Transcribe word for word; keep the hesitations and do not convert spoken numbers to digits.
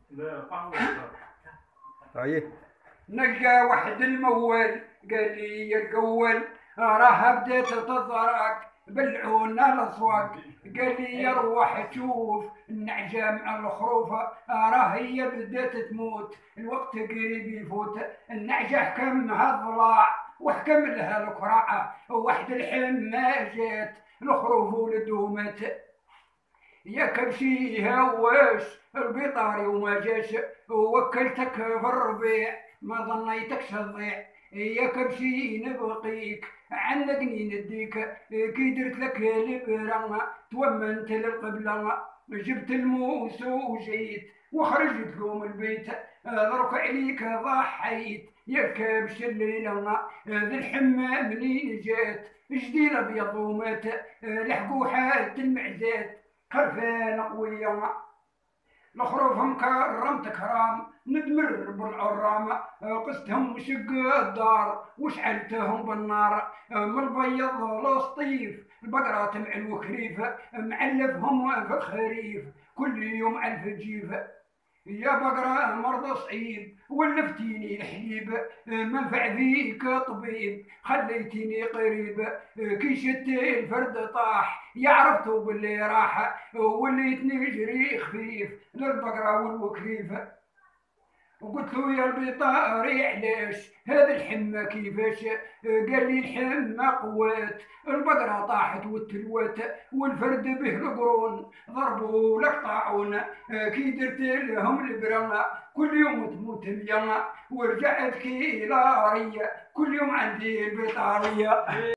طيب نلقى واحد المول قال لي يا القول راه بديت تضرك بالعون الاسواق. قال لي يا روح تشوف النعجه مع الخروفه راه هي بديت تموت، الوقت قريب يفوت. النعجه حكمها الضلاع وحكم لها القرعه، واحد الحمى جات الخروف ولدو مات. يا كبشي هواش البيطاري وما جاش، وكلتك في الربيع ما ظنيتك تضيع. يا كبشي نبقيك عنقني نديك، كي درت لك البرا تومنت للقبلة. جبت الموس وجيت وخرجت له من البيت، ضرك عليك ضحيت يا كبش الليلة. ذي الحمى منين جات جديد ابيض ومات، لحقوا حالة المعزات خرفان قوية. الخروف مكرم تكرام ندمر بالعرام، قستهم شق الدار وشعلتهم بالنار. من البيض للسطيف البقرة مع الوكريف، معلفهم في الخريف كل يوم ألف جيف. يا بقرة مرضى صعيب ولفتيني الحليب، منفع فيك طبيب خليتيني قريب. كي شت الفرد طاح يعرفتو باللي راح، وليت نجري خفيف للبقرة والوكريف. وقلت له يا البيطاري علاش هذا الحمى كيفاش؟ قال لي الحمى قوات البقرة طاحت والتلوات، والفرد به القرون ضربوا لك طاعون. كي درت لهم البرا كل يوم تموت مية، ورجعت كي لارية كل يوم عندي البيطارية.